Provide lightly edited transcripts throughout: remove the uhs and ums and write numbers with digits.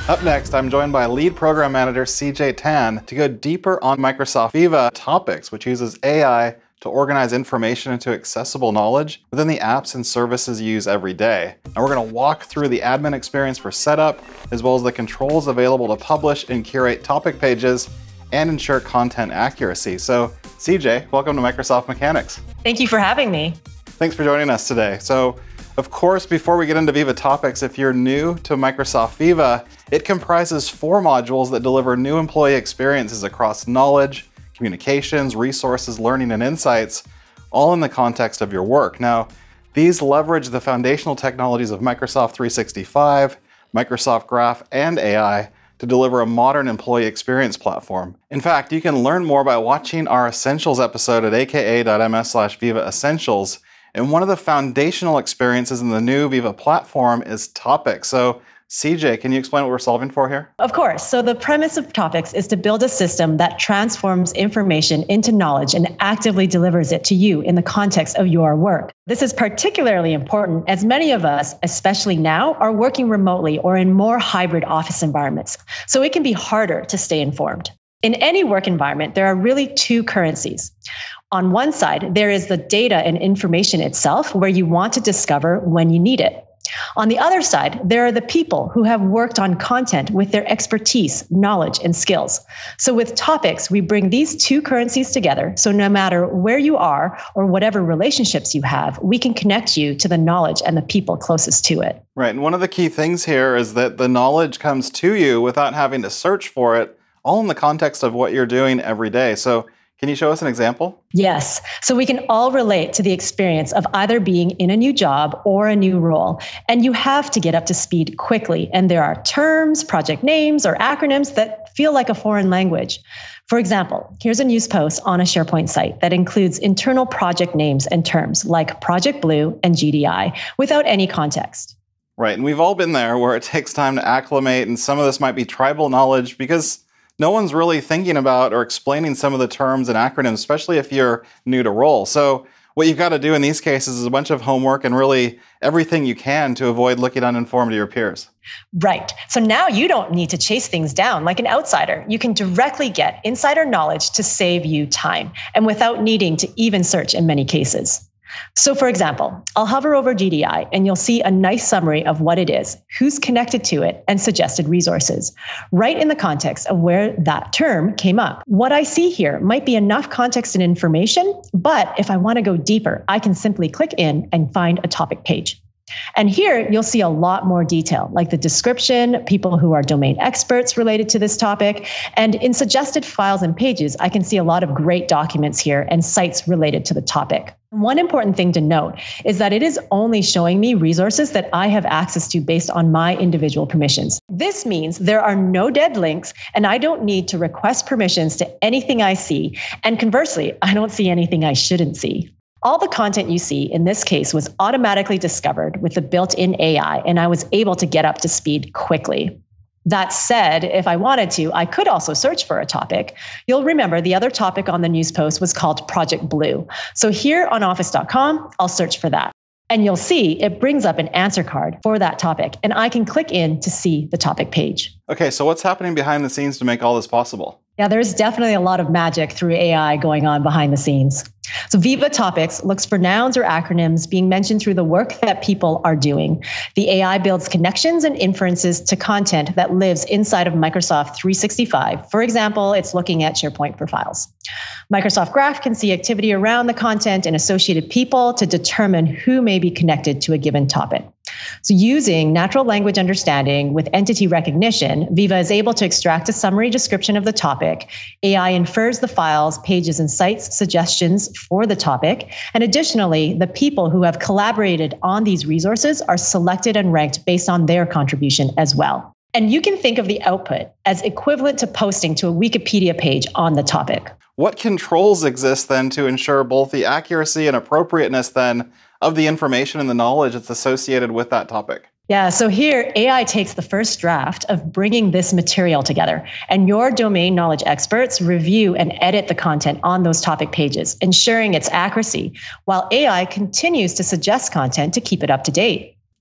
Up next, I'm joined by lead program manager CJ Tan to go deeper on Microsoft Viva Topics, which uses AI to organize information into accessible knowledge within the apps and services you use every day. And we're going to walk through the admin experience for setup, as well as the controls available to publish and curate topic pages and ensure content accuracy. So CJ, welcome to Microsoft Mechanics. Thank you for having me. Thanks for joining us today. So, of course, before we get into Viva Topics, if you're new to Microsoft Viva, it comprises 4 modules that deliver new employee experiences across knowledge, communications, resources, learning, and insights, all in the context of your work. Now, these leverage the foundational technologies of Microsoft 365, Microsoft Graph, and AI to deliver a modern employee experience platform. In fact, you can learn more by watching our Essentials episode at aka.ms/Viva Essentials. And one of the foundational experiences in the new Viva platform is Topics. So CJ, can you explain what we're solving for here? Of course. So the premise of Topics is to build a system that transforms information into knowledge and actively delivers it to you in the context of your work. This is particularly important as many of us, especially now, are working remotely or in more hybrid office environments. So it can be harder to stay informed. In any work environment, there are really 2 currencies. On one side, there is the data and information itself, where you want to discover when you need it. On the other side, there are the people who have worked on content with their expertise, knowledge, and skills. So with Topics, we bring these 2 currencies together. So no matter where you are or whatever relationships you have, we can connect you to the knowledge and the people closest to it. Right. And one of the key things here is that the knowledge comes to you without having to search for it, all in the context of what you're doing every day. So can you show us an example? Yes. So we can all relate to the experience of either being in a new job or a new role. And you have to get up to speed quickly. And there are terms, project names, or acronyms that feel like a foreign language. For example, here's a news post on a SharePoint site that includes internal project names and terms like Project Blue and GDI without any context. Right. And we've all been there where it takes time to acclimate. And some of this might be tribal knowledge because no one's really thinking about or explaining some of the terms and acronyms, especially if you're new to role. So what you've got to do in these cases is a bunch of homework and really everything you can to avoid looking uninformed to your peers. Right. So now you don't need to chase things down like an outsider. You can directly get insider knowledge to save you time and without needing to even search in many cases. So for example, I'll hover over GDI and you'll see a nice summary of what it is, who's connected to it, and suggested resources, right in the context of where that term came up. What I see here might be enough context and information, but if I want to go deeper, I can simply click in and find a topic page. And here you'll see a lot more detail, like the description, people who are domain experts related to this topic. And in suggested files and pages, I can see a lot of great documents here and sites related to the topic. One important thing to note is that it is only showing me resources that I have access to based on my individual permissions. This means there are no dead links, and I don't need to request permissions to anything I see. And conversely, I don't see anything I shouldn't see. All the content you see in this case was automatically discovered with the built-in AI, and I was able to get up to speed quickly. That said, if I wanted to, I could also search for a topic. You'll remember the other topic on the news post was called Project Blue. So here on office.com, I'll search for that. And you'll see it brings up an answer card for that topic, and I can click in to see the topic page. Okay, so what's happening behind the scenes to make all this possible? Yeah, there's definitely a lot of magic through AI going on behind the scenes. So Viva Topics looks for nouns or acronyms being mentioned through the work that people are doing. The AI builds connections and inferences to content that lives inside of Microsoft 365. For example, it's looking at SharePoint for files. Microsoft Graph can see activity around the content and associated people to determine who may be connected to a given topic. So using natural language understanding with entity recognition, Viva is able to extract a summary description of the topic. AI infers the files, pages, and sites suggestions for the topic. And additionally, the people who have collaborated on these resources are selected and ranked based on their contribution as well. And you can think of the output as equivalent to posting to a Wikipedia page on the topic. What controls exist then to ensure both the accuracy and appropriateness then of the information and the knowledge that's associated with that topic? Yeah, so here AI takes the first draft of bringing this material together, and your domain knowledge experts review and edit the content on those topic pages, ensuring its accuracy, while AI continues to suggest content to keep it up to date.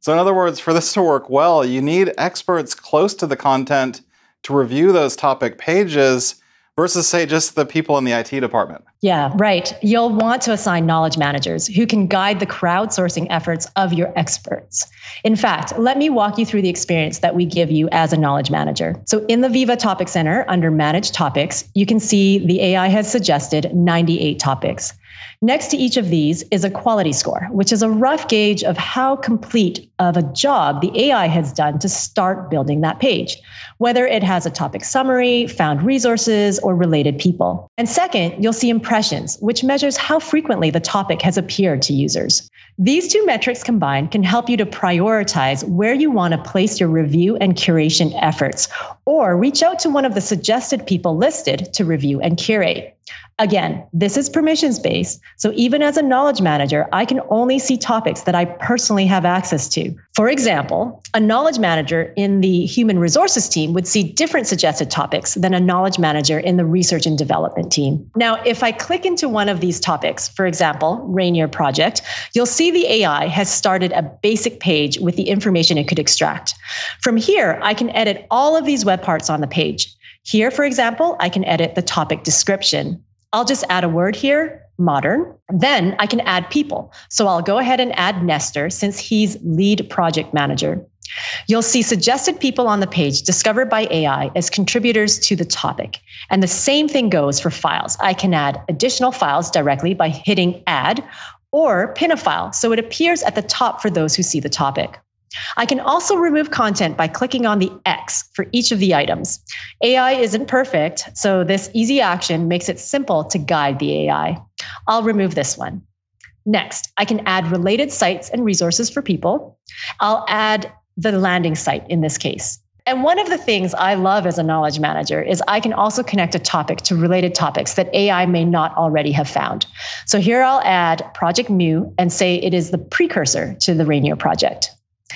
So in other words, for this to work well, you need experts close to the content to review those topic pages versus, say, just the people in the IT department. Yeah, right. You'll want to assign knowledge managers who can guide the crowdsourcing efforts of your experts. In fact, let me walk you through the experience that we give you as a knowledge manager. So in the Viva Topic Center, under Manage Topics, you can see the AI has suggested 98 topics. Next to each of these is a quality score, which is a rough gauge of how complete of a job the AI has done to start building that page, whether it has a topic summary, found resources, or related people. And second, you'll see impressions, which measures how frequently the topic has appeared to users. These two metrics combined can help you to prioritize where you want to place your review and curation efforts, or reach out to one of the suggested people listed to review and curate. Again, this is permissions-based, so even as a knowledge manager, I can only see topics that I personally have access to. For example, a knowledge manager in the human resources team would see different suggested topics than a knowledge manager in the research and development team. Now, if I click into one of these topics, for example, Rainier Project, you'll see the AI has started a basic page with the information it could extract. From here, I can edit all of these web parts on the page. Here, for example, I can edit the topic description. I'll just add a word here, modern. Then I can add people. So I'll go ahead and add Nestor since he's lead project manager. You'll see suggested people on the page discovered by AI as contributors to the topic. And the same thing goes for files. I can add additional files directly by hitting add or pin a file so it appears at the top for those who see the topic. I can also remove content by clicking on the X for each of the items. AI isn't perfect, so this easy action makes it simple to guide the AI. I'll remove this one. Next, I can add related sites and resources for people. I'll add the landing site in this case. And one of the things I love as a knowledge manager is I can also connect a topic to related topics that AI may not already have found. So here I'll add Project Mu and say it is the precursor to the Rainier project.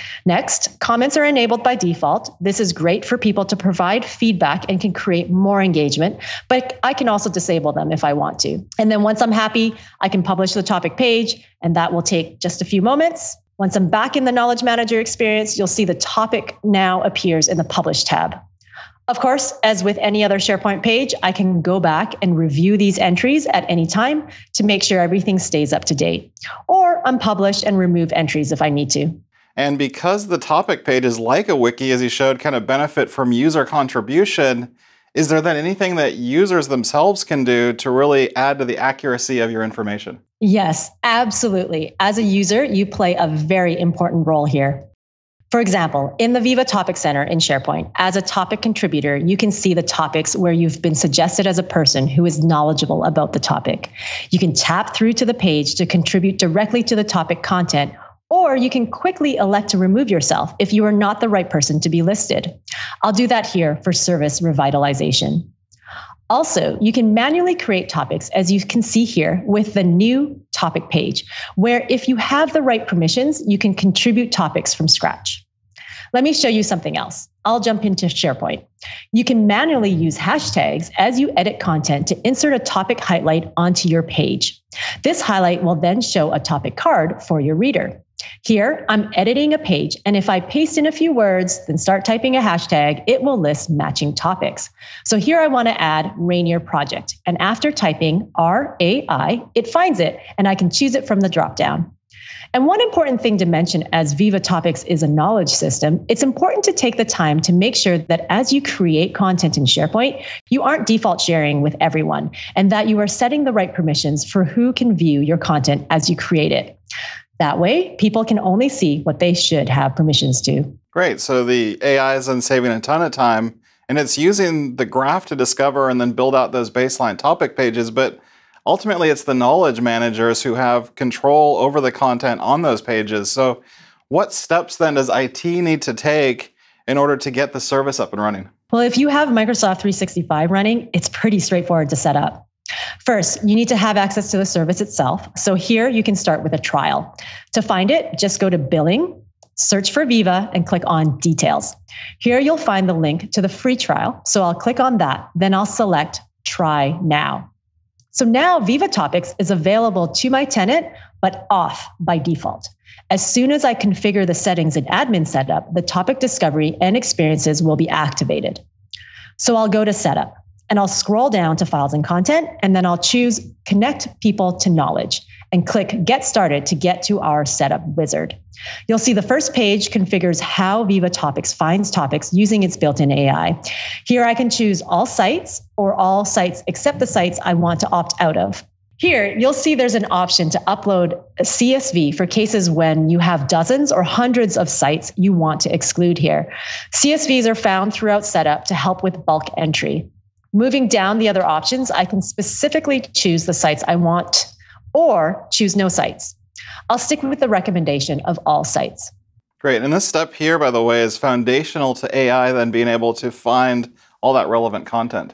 Next, comments are enabled by default. This is great for people to provide feedback and can create more engagement, but I can also disable them if I want to. And then once I'm happy, I can publish the topic page, and that will take just a few moments. Once I'm back in the Knowledge Manager experience, you'll see the topic now appears in the Publish tab. Of course, as with any other SharePoint page, I can go back and review these entries at any time to make sure everything stays up to date, or unpublish and remove entries if I need to. And because the topic pages, like a wiki, as you showed, kind of benefit from user contribution, is there then anything that users themselves can do to really add to the accuracy of your information? Yes, absolutely. As a user, you play a very important role here. For example, in the Viva Topic Center in SharePoint, as a topic contributor, you can see the topics where you've been suggested as a person who is knowledgeable about the topic. You can tap through to the page to contribute directly to the topic content, or you can quickly elect to remove yourself if you are not the right person to be listed. I'll do that here for service revitalization. Also, you can manually create topics, as you can see here, with the new topic page, where if you have the right permissions, you can contribute topics from scratch. Let me show you something else. I'll jump into SharePoint. You can manually use hashtags as you edit content to insert a topic highlight onto your page. This highlight will then show a topic card for your reader. Here, I'm editing a page, and if I paste in a few words, then start typing a hashtag, it will list matching topics. So here I want to add Rainier Project, and after typing RAI, it finds it, and I can choose it from the dropdown. And one important thing to mention, as Viva Topics is a knowledge system, it's important to take the time to make sure that as you create content in SharePoint, you aren't default sharing with everyone, and that you are setting the right permissions for who can view your content as you create it. That way, people can only see what they should have permissions to. Great. So the AI is then saving a ton of time, and it's using the graph to discover and then build out those baseline topic pages. But ultimately, it's the knowledge managers who have control over the content on those pages. So what steps then does IT need to take in order to get the service up and running? Well, if you have Microsoft 365 running, it's pretty straightforward to set up. First, you need to have access to the service itself. So here you can start with a trial. To find it, just go to Billing, search for Viva, and click on Details. Here you'll find the link to the free trial. So I'll click on that. Then I'll select Try Now. So now Viva Topics is available to my tenant but off by default. As soon as I configure the settings in admin setup, the topic discovery and experiences will be activated. So I'll go to setup and I'll scroll down to files and content, and then I'll choose connect people to knowledge and click get started to get to our setup wizard. You'll see the first page configures how Viva Topics finds topics using its built-in AI. Here I can choose all sites or all sites except the sites I want to opt out of. Here, you'll see there's an option to upload a CSV for cases when you have dozens or hundreds of sites you want to exclude here. CSVs are found throughout setup to help with bulk entry. Moving down the other options, I can specifically choose the sites I want or choose no sites. I'll stick with the recommendation of all sites. Great. And this step here, by the way, is foundational to AI then being able to find all that relevant content.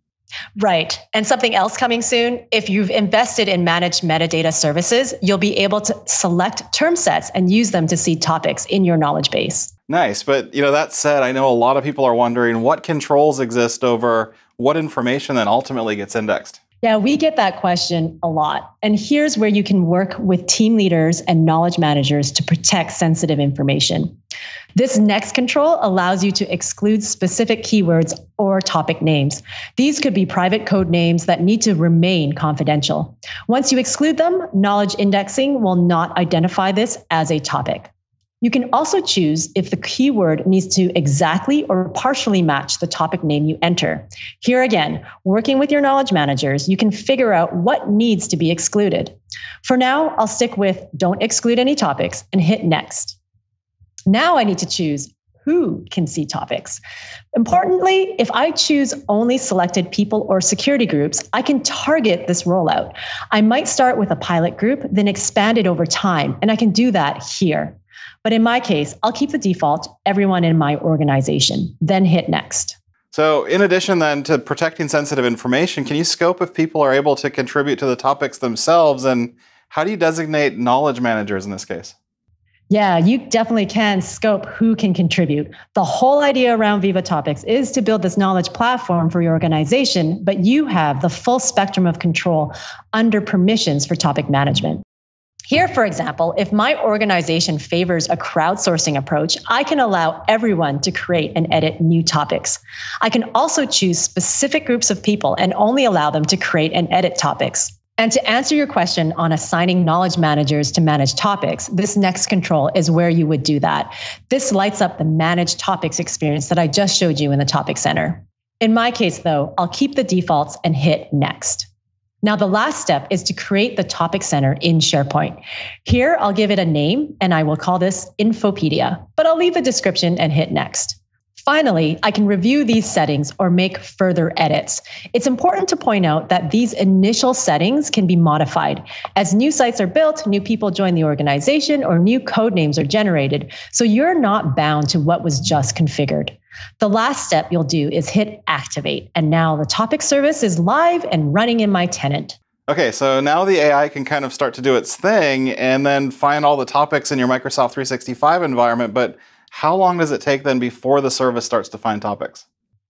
Right. And something else coming soon, if you've invested in managed metadata services, you'll be able to select term sets and use them to see topics in your knowledge base. Nice. But that said, I know a lot of people are wondering what controls exist over what information then ultimately gets indexed. Yeah, we get that question a lot. And here's where you can work with team leaders and knowledge managers to protect sensitive information. This next control allows you to exclude specific keywords or topic names. These could be private code names that need to remain confidential. Once you exclude them, knowledge indexing will not identify this as a topic. You can also choose if the keyword needs to exactly or partially match the topic name you enter. Here again, working with your knowledge managers, you can figure out what needs to be excluded. For now, I'll stick with don't exclude any topics and hit next. Now I need to choose who can see topics. Importantly, if I choose only selected people or security groups, I can target this rollout. I might start with a pilot group, then expand it over time, and I can do that here. But in my case, I'll keep the default, everyone in my organization, then hit next. So in addition then to protecting sensitive information, can you scope if people are able to contribute to the topics themselves? And how do you designate knowledge managers in this case? Yeah, you definitely can scope who can contribute. The whole idea around Viva Topics is to build this knowledge platform for your organization, but you have the full spectrum of control under permissions for topic management. Here, for example, if my organization favors a crowdsourcing approach, I can allow everyone to create and edit new topics. I can also choose specific groups of people and only allow them to create and edit topics. And to answer your question on assigning knowledge managers to manage topics, this next control is where you would do that. This lights up the managed topics experience that I just showed you in the topic center. In my case, though, I'll keep the defaults and hit next. Now, the last step is to create the topic center in SharePoint. Here, I'll give it a name and I will call this Infopedia, but I'll leave the description and hit next. Finally, I can review these settings or make further edits. It's important to point out that these initial settings can be modified. As new sites are built, new people join the organization, or new code names are generated, so you're not bound to what was just configured. The last step you'll do is hit activate, and now the topic service is live and running in my tenant. Okay, so now the AI can kind of start to do its thing and then find all the topics in your Microsoft 365 environment, but how long does it take then before the service starts to find topics?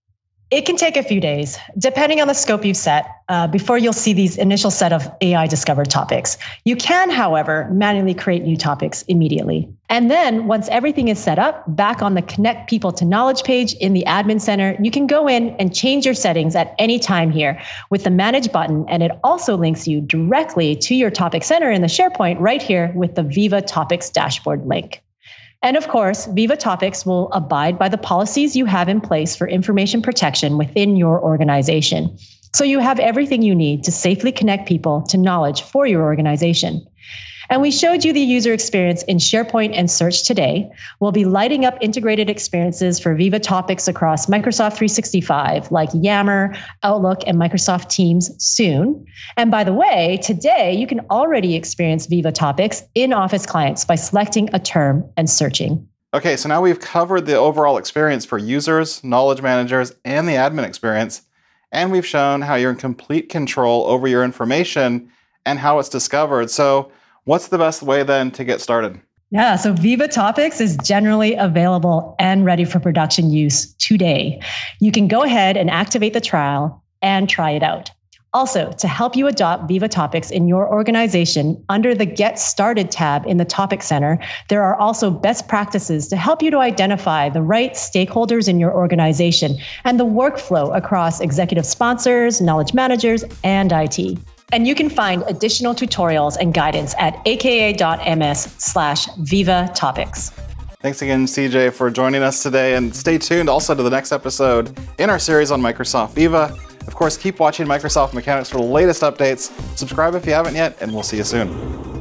It can take a few days, depending on the scope you've set, before you'll see these initial set of AI-discovered topics. You can, however, manually create new topics immediately. And then once everything is set up, back on the Connect People to Knowledge page in the Admin Center, you can go in and change your settings at any time here with the Manage button, and it also links you directly to your Topic Center in the SharePoint right here with the Viva Topics dashboard link. And of course, Viva Topics will abide by the policies you have in place for information protection within your organization. So you have everything you need to safely connect people to knowledge for your organization. And we showed you the user experience in SharePoint and Search today. We'll be lighting up integrated experiences for Viva Topics across Microsoft 365, like Yammer, Outlook, and Microsoft Teams soon. And by the way, today you can already experience Viva Topics in Office clients by selecting a term and searching. Okay, so now we've covered the overall experience for users, knowledge managers, and the admin experience. And we've shown how you're in complete control over your information and how it's discovered. So what's the best way then to get started? Yeah, so Viva Topics is generally available and ready for production use today. You can go ahead and activate the trial and try it out. Also, to help you adopt Viva Topics in your organization, under the Get Started tab in the Topic Center, there are also best practices to help you to identify the right stakeholders in your organization and the workflow across executive sponsors, knowledge managers, and IT. And you can find additional tutorials and guidance at aka.ms/Viva Topics. Thanks again, CJ, for joining us today, and stay tuned also to the next episode in our series on Microsoft Viva. Of course, keep watching Microsoft Mechanics for the latest updates. Subscribe if you haven't yet, and we'll see you soon.